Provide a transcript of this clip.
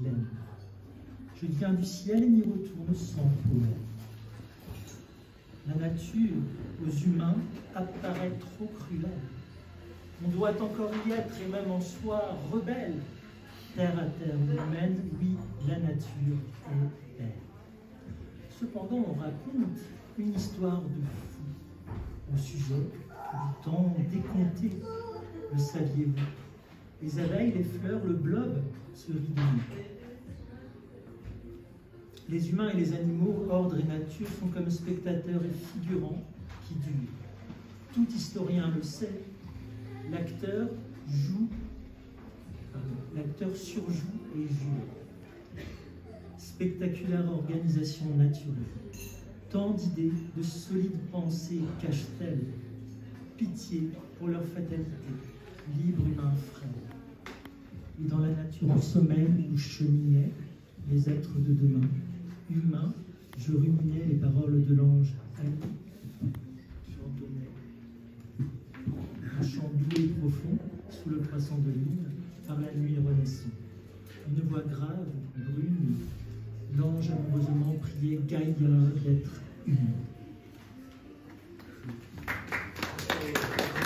vilaine. Je viens du ciel et n'y retourne sans colère. La nature, aux humains, apparaît trop cruelle. On doit encore y être, et même en soi, rebelle. Terre à terre humaine, oui, la nature est belle. Cependant, on raconte une histoire de fou au sujet du temps décompté. Le saviez-vous? Les abeilles, les fleurs, le blob se rient de nous. Les humains et les animaux, ordre et nature, sont comme spectateurs et figurants qui durent. Tout historien le sait, l'acteur surjoue et jure. Spectaculaire organisation naturelle. Tant d'idées, de solides pensées cachent-elles. Pitié pour leur fatalité, libre humain frère. Et dans la nature en sommeil où cheminaient les êtres de demain, humains, je ruminais les paroles de l'ange ami, chantonnais. Un chant doux et profond, sous le croissant de lune, par la nuit renaissant. Une voix grave, brune, l'ange amoureusement priait Gaïa d'être une.